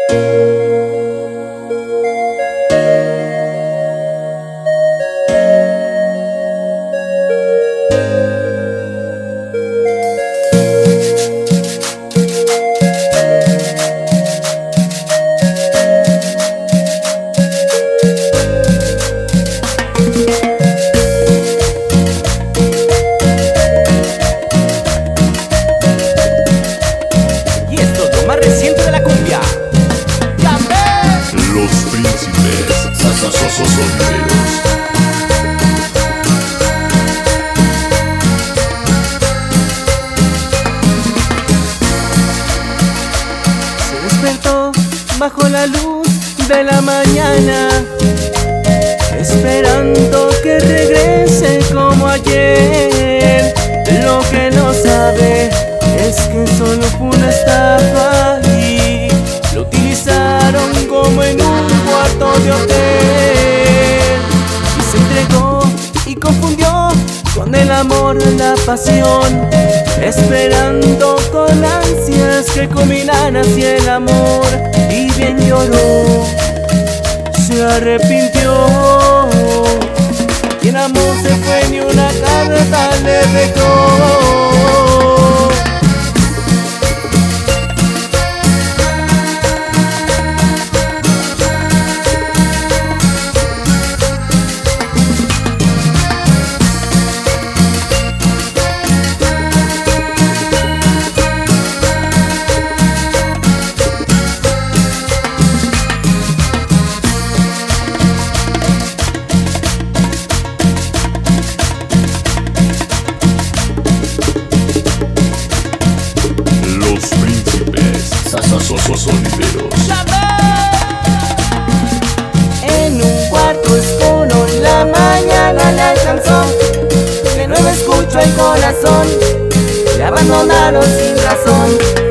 Bajo la luz de la mañana, esperando que regrese como ayer. Lo que no sabe es que solo fue una estafa y lo utilizaron como en un cuarto de hotel. Y se entregó y confundió con el amor la pasión, esperando con ansias que culminara hacia el amor. Y bien lloró, se arrepintió, y el amor se fue, ni una carta le dejó. Sonideros. En un cuarto oscuro la mañana le alcanzó, de nuevo escucho el corazón, le abandonaron sin razón.